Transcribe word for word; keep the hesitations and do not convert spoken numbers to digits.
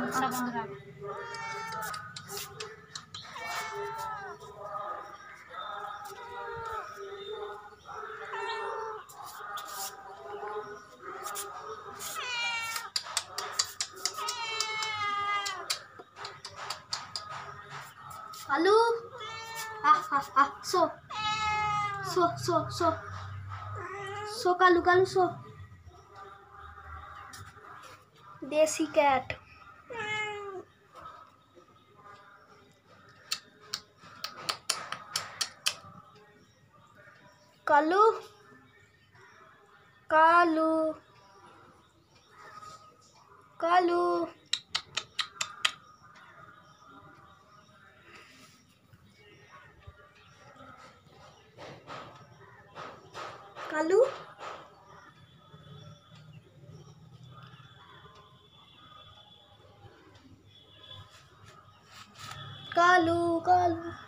समुद्र। कालू आ आ आ सो सो सो सो सो कालू कालू सो। देसी कैट। कालू कालू कालू कालू कालू कालू।